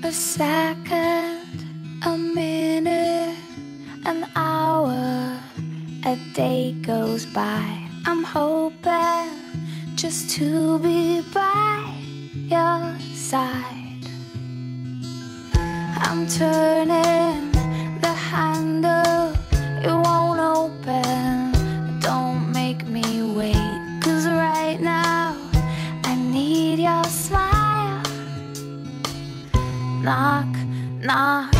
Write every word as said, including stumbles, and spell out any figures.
A second, a minute, an hour, a day goes by. I'm hoping just to be by your side. I'm turning the handle, it won't open. Don't make me wait, 'cause right now I need your smile. Knock, knock,